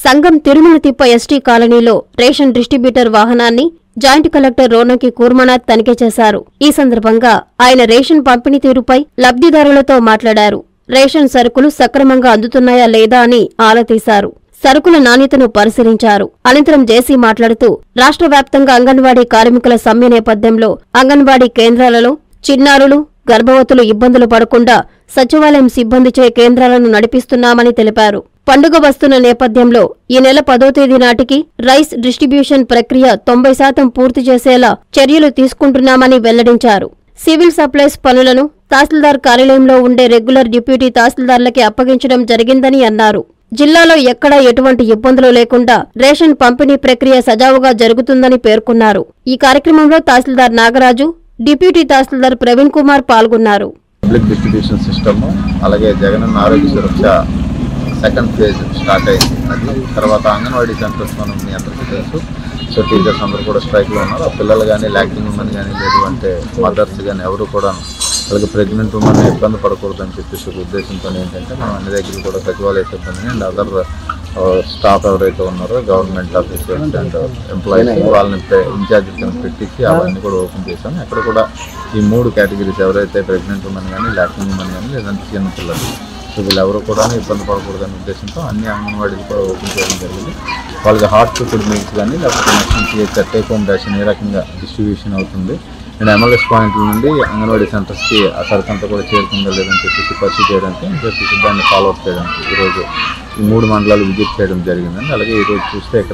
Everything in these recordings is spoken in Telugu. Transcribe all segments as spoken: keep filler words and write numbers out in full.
సంగం తిరుమల తిప్ప ఎస్టీ కాలనీలో రేషన్ డిస్ట్రిబ్యూటర్ వాహనాన్ని జాయింట్ కలెక్టర్ రోనకి కూర్మనాథ్ తనిఖీ చేశారు. ఈ సందర్భంగా ఆయన రేషన్ పంపిణీ తీరుపై లబ్ధిదారులతో మాట్లాడారు. రేషన్ సరుకులు సక్రమంగా అందుతున్నాయా లేదా అని ఆరా తీశారు. సరుకుల నాణ్యతను పరిశీలించారు. అనంతరం జేసీ మాట్లాడుతూ రాష్ట్ర వ్యాప్తంగా అంగన్వాడీ కార్మికుల సమ్మె నేపథ్యంలో అంగన్వాడీ కేంద్రాలలో చిన్నారులు, గర్భవతులు ఇబ్బందులు పడకుండా సచివాలయం సిబ్బందిచే కేంద్రాలను నడిపిస్తున్నామని తెలిపారు. పండుగ వస్తున్న నేపథ్యంలో ఈ నెల పదో తేదీ నాటికి రైస్ డిస్ట్రిబ్యూషన్ ప్రక్రియ తొంభై శాతం పూర్తి చేసేలా చర్యలు తీసుకుంటున్నామని వెల్లడించారు. సివిల్ సప్లైస్ పనులను తహసీల్దార్ కార్యాలయంలో ఉండే రెగ్యులర్ డిప్యూటీ తహసీల్దార్లకి అప్పగించడం జరిగిందని అన్నారు. జిల్లాలో ఎక్కడా ఎటువంటి ఇబ్బందులు లేకుండా రేషన్ పంపిణీ ప్రక్రియ సజావుగా జరుగుతుందని పేర్కొన్నారు. ఈ కార్యక్రమంలో తహసీల్దార్ నాగరాజు, డిప్యూటీ తహసీల్దార్ ప్రవీణ్ కుమార్ పాల్గొన్నారు. పబ్లిక్ డిస్ట్రిబ్యూషన్ సిస్టమ్ అలాగే జగనన్న ఆరోగ్య సురక్ష సెకండ్ ఫేజ్ స్టార్ట్ అయింది. అది తర్వాత అంగన్వాడీ సెంటర్స్ మనం మీ అందరికీ తెలుసు. సో టీచర్స్ అందరూ కూడా స్ట్రైక్లో ఉన్నారు. ఆ పిల్లలు కానీ, లాక్టింగ్ ఉమెన్ కానీ, లేదు అంటే మదర్స్ కానీ ఎవరు కూడా అలాగే ప్రెగ్నెంట్ ఉమెన్ ఇబ్బంది పడకూడదు అని చెప్పేసి ఒక ఉద్దేశంతో ఏంటంటే మనం అన్ని దగ్గర కూడా సచివాలయ సిబ్బంది అండ్ అదర్ స్టాఫ్ ఎవరైతే ఉన్నారో గవర్నమెంట్ ఆఫీసర్స్ అండ్ ఎంప్లాయీస్ వాళ్ళని ఇన్ఛార్జ్ పెట్టించి అవన్నీ కూడా ఓపెన్ చేశాము. అక్కడ కూడా ఈ మూడు కేటగిరీస్ ఎవరైతే ప్రెగ్నెంట్ ఉమెన్ కానీ, లాక్టింగ్ ఉమెన్ కానీ, లేదంటే చిన్న పిల్లలు, సో వీళ్ళెవరు కూడా ఇబ్బంది పడకూడదనే ఉద్దేశంతో అన్ని అంగన్వాడీలు కూడా ఓపెన్ చేయడం జరిగింది. వాళ్ళకి హాట్ ఫుడ్ మీల్స్ కానీ లేకపోతే నెక్స్ట్ టేక్ హోమ్ రేషన్ ఏ రకంగా డిస్ట్రిబ్యూషన్ అవుతుంది అండ్ ఎంఎల్ఎస్ పాయింట్ల నుండి అంగన్వాడీ సెంటర్స్కి ఆ సరుకంతా కూడా చేరుకుందా లేదని చెప్పేసి పర్సూ చేయడానికి అని చెప్పేసి దాన్ని ఫాలోఅప్ చేయడానికి ఈరోజు ఈ మూడు మండలాలు విజిట్ చేయడం జరిగిందండి. అలాగే ఈరోజు చూస్తే ఇక్కడ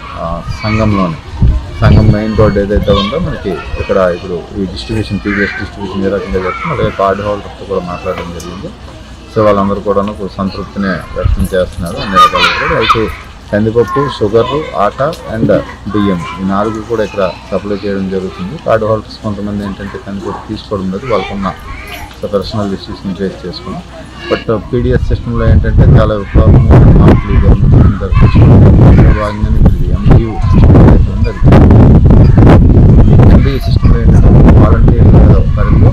సంఘంలోనే సంఘం మెయిన్ రోడ్ ఏదైతే ఉందో మనకి ఇక్కడ ఇప్పుడు ఈ డిస్ట్రిబ్యూషన్ పీవీఎస్ డిస్ట్రిబ్యూషన్ ఏ రకంగా జరుగుతుంది. అలాగే కార్డు హోల్డర్స్తో కూడా మాట్లాడడం జరిగింది. సో వాళ్ళందరూ కూడా సంతృప్తిని వ్యక్తం చేస్తున్నారు అన్ని రకాల కూడా. అయితే కందిపప్పు, షుగర్, ఆటా అండ్ బియ్యం ఈ నాలుగు కూడా ఇక్కడ సప్లై చేయడం జరుగుతుంది. కార్డు హోల్డర్స్ కొంతమంది ఏంటంటే కందిపప్పు తీసుకోవడం లేదు, వాళ్ళకున్న పర్సనల్ ఇష్యూస్ని ఫేస్ చేసుకున్నాం. బట్ పీడిఎస్ సిస్టంలో ఏంటంటే చాలా విప్లవంగా మంత్లీ గవర్నమెంట్ భాగంగానే ఇది ఎంబీయూ సిస్టమ్ ఉంది. అది ఎంబీయూ సిస్టంలో ఏంటంటే వాలంటీర్ పరిధిలో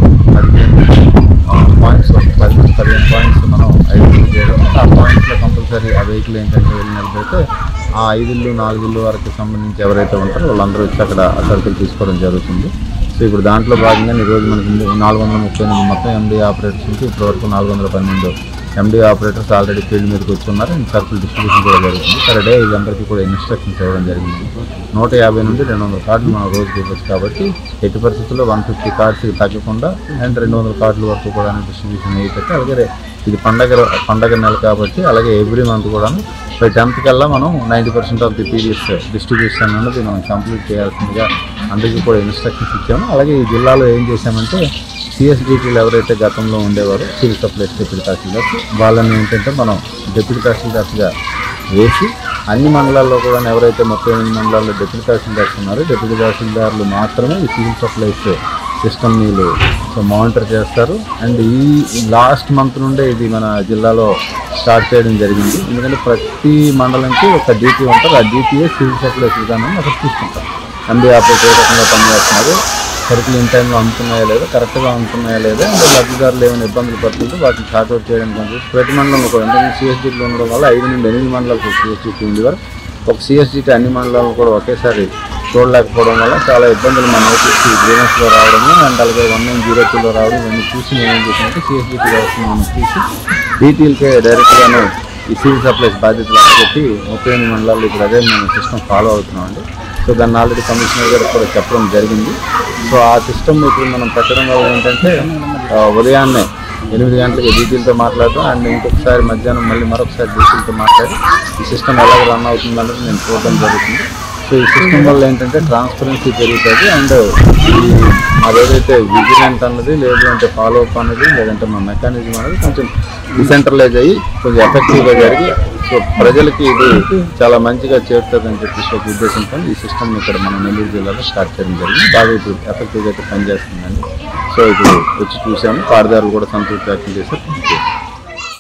పదిహేను పాయింట్స్ పది పదిహేను పాయింట్స్ మనం ఐడెంటిఫై చేయడం. ఆ పాయింట్స్లో కంపల్సరీ ఆ వెహికల్ ఏంటంటే వెళ్ళి నిలబెడితే ఆ ఐదిళ్ళు నాలుగిళ్ళు వరకు సంబంధించి ఎవరైతే ఉంటారో వాళ్ళందరూ వచ్చి అక్కడ ఆ సరుకులు తీసుకోవడం జరుగుతుంది. సో ఇప్పుడు దాంట్లో భాగంగా ఈరోజు మనకి నాలుగు వందల ముప్పై ఎనిమిది మొత్తం ఎండీ ఆపరేటర్స్ నుంచి ఇప్పటివరకు నాలుగు వందల పన్నెండు ఎండీ ఆపరేటర్స్ ఆల్రెడీ ఫీల్డ్ మీదకి వచ్చున్నారు. అండ్ సర్కుల్ డిస్ట్రిబ్యూషన్ కూడా జరుగుతుంది. పర్ డే వీళ్ళందరికీ కూడా ఇన్స్ట్రక్షన్స్ ఇవ్వడం జరిగింది. నూట యాభై నుండి రెండు వందల కార్డులు మనం రోజుకి ఇవ్వచ్చు కాబట్టి ఎట్టి పరిస్థితుల్లో వన్ ఫిఫ్టీ కార్డ్స్కి తగ్గకుండా అండ్ రెండు వందల కార్డుల వరకు కూడా డిస్ట్రిబ్యూషన్ అయ్యేటట్టు. అలాగే ఇది పండగ పండగ నెల కాబట్టి అలాగే ఎవ్రీ మంత్ కూడా బై టెన్త్ కల్లా మనం ninety percent of the PDS distribution అనేది మనం కంప్లీట్ చేయాల్సిందిగా అందరికీ కూడా ఇన్స్ట్రక్షన్స్ ఇచ్చాము. అలాగే ఈ జిల్లాలో ఏం చేశామంటే సిఎస్డిటీలు ఎవరైతే గతంలో ఉండేవారో సివిల్ సప్లైస్ డిప్యూటీ తహసీల్దార్స్ వాళ్ళని ఏంటంటే మనం డిప్యూటీ తహసీల్దార్స్గా వేసి అన్ని మండలాల్లో కూడా ఎవరైతే ముప్పై ఎనిమిది మండలాల్లో డిప్యూటీ తహసీల్దార్స్ ఉన్నారో డిప్యూటీ తహసీల్దార్లు మాత్రమే ఈ సివిల్ సప్లైస్ సిస్టమ్ వీళ్ళు సో మానిటర్ చేస్తారు. అండ్ ఈ లాస్ట్ మంత్ నుండే ఇది మన జిల్లాలో స్టార్ట్ చేయడం జరిగింది. ఎందుకంటే ప్రతి మండలంకి ఒక డీపీ ఉంటారు. ఆ డీపీఏ సివిల్ సప్లైస్ విధానాన్ని అక్కడ చూసుకుంటారు. ఎంబీ ఆపరేటర్ ఏ రకంగా పనిచేస్తున్నారు, సరుకులు ఇన్ టైంలో అందుతున్నాయా లేదా, కరెక్ట్గా అందుతున్నాయా లేదా, అంటే లబ్ధిదారులు ఏమైనా ఇబ్బందులు పడుతుంటే వాటిని షార్ట్అవుట్ చేయడానికి పనిచేసి ప్రతి మండలంలో కూడా అంటే సిఎస్డీలు ఉండడం వల్ల ఐదు నుండి ఎనిమిది మండలాలకు సిఎస్డీటీ ఉంది వారు ఒక సిఎస్డీటీ అన్ని మండలాలను కూడా ఒకేసారి చూడలేకపోవడం వల్ల చాలా ఇబ్బందులు మన నోటీస్కి గ్రీవెన్స్లో రావడము అండ్ అలాగే వన్ నైన్ జీరో టూలో రావడం ఇవన్నీ చూసి మేము ఏం చేసామంటే సిఎస్డీటీ వ్యవస్థను మనం చూసి డీటీఎల్కే డైరెక్ట్గాను ఈ సివిల్ సప్లైస్ బాధ్యతలు పెట్టి ముప్పై ఎనిమిది మండలాల్లో ఇప్పుడు అదే మనం సిస్టమ్ ఫాలో అవుతున్నామండి. సో దాన్ని ఆల్రెడీ కమిషనర్ గారు కూడా చెప్పడం జరిగింది. సో ఆ సిస్టమ్ ఇప్పుడు మనం పెట్టడం వల్ల ఏంటంటే ఉదయాన్నే ఎనిమిది గంటలకి డీటీలతో మాట్లాడటం అండ్ ఇంకొకసారి మధ్యాహ్నం మళ్ళీ మరొకసారి డీటీలతో మాట్లాడి ఈ సిస్టమ్ ఎలాగ రన్ అవుతుంది అన్నది నేను చూడడం జరుగుతుంది. సో ఈ సిస్టమ్ వల్ల ఏంటంటే ట్రాన్స్పరెన్సీ పెరుగుతుంది అండ్ ఈ అదేదైతే విజిలెంట్ అన్నది లేదు అంటే ఫాలోఅప్ అనేది లేదంటే మన మెకానిజం అనేది కొంచెం డిసెంట్రలైజ్ అయ్యి కొంచెం ఎఫెక్టివ్గా జరిగి సో ప్రజలకి ఇది చాలా మంచిగా చేరుతుంది అని చెప్పేసి ఒక ఉద్దేశంతో ఈ సిస్టమ్ ఇక్కడ మన నెల్లూరు జిల్లాలో స్టార్ట్ చేయడం జరిగింది. బాగా ఇప్పుడు ఎఫెక్టివ్గా అయితే పనిచేస్తుందండి. సో ఇప్పుడు వచ్చి చూసాము, కార్డుదారులు కూడా సంతృప్తి వ్యక్తం చేశారు.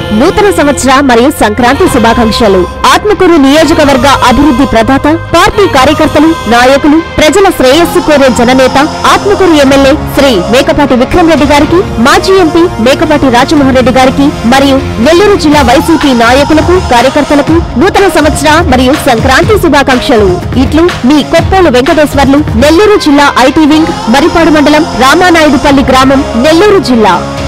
నూతన సంవత్సర మరియు సంక్రాంతి శుభాకాంక్షలు. ఆత్మకూరు నియోజకవర్గ అభివృద్ధి ప్రదాత, పార్టీ కార్యకర్తలు, నాయకులు, ప్రజల శ్రేయస్సు కోరే జననేత, ఆత్మకూరు ఎమ్మెల్యే శ్రీ మేకపాటి విక్రమ్ రెడ్డి గారికి, మాజీ ఎంపీ మేకపాటి రాజమోహన్ రెడ్డి గారికి మరియు నెల్లూరు జిల్లా వైసీపీ నాయకులకు, కార్యకర్తలకు నూతన సంవత్సర మరియు సంక్రాంతి శుభాకాంక్షలు. ఇట్లు మీ కొప్పోలు వెంకటేశ్వర్లు, నెల్లూరు జిల్లా ఐటీ వింగ్, మరిపాడు మండలం, రామానాయుడుపల్లి గ్రామం, నెల్లూరు జిల్లా.